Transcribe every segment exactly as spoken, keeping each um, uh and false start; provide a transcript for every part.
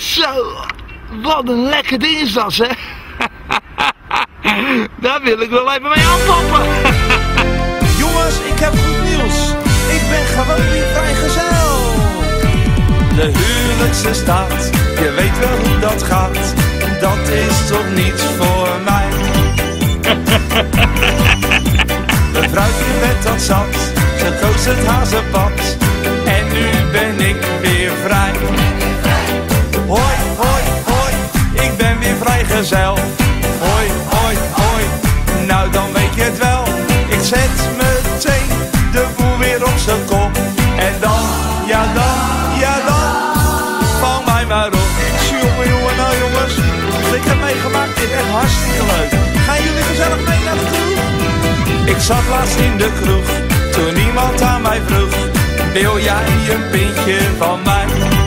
Zo, wat een lekker ding is dat, hè? Daar wil ik wel even mee aanpoppen. Jongens, ik heb goed nieuws. Ik ben gewoon weer vrijgezel. De huwelijkse staat, je weet wel hoe dat gaat. Dat is toch niets voor mij. Een vrouwtje werd dat zat, ze koos het hazenpad. En nu ben ik weer vrij. Hoi, hoi, hoi, ik ben weer vrijgezel. Hoi, hoi, hoi, nou dan weet je het wel. Ik zet meteen de boel weer op zijn kop. En dan, ja dan, ja dan, val mij maar op. Jongen, jongen, nou jongens, wat ik heb meegemaakt is echt hartstikke leuk. Gaan jullie gezellig mee naar de kroeg? Ik zat laatst in de kroeg, toen iemand aan mij vroeg: wil jij een pintje van mij?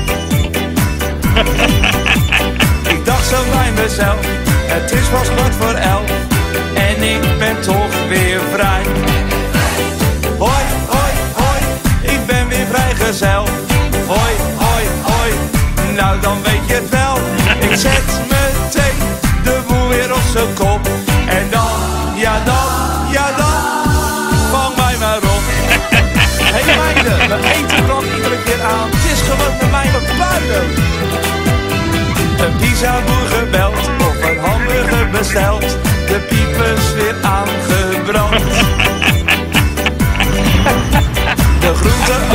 Ik dacht zo bij mezelf, het is pas kwart voor elf. En ik ben toch weer vrij. Hoi, hoi, hoi, ik ben weer vrijgezel. Hoi, hoi, hoi, nou dan weet je het wel. Ik zet meteen de boel weer op zijn kop. En dan, ja dan, ja dan, vang mij maar op. Hé hey meiden, mijn eten brandt iedere keer aan. Het is gewoon bij mij een puinhoop. Een pizzaboer gebeld of een hamburger besteld. De piepers weer aangebrand. De groente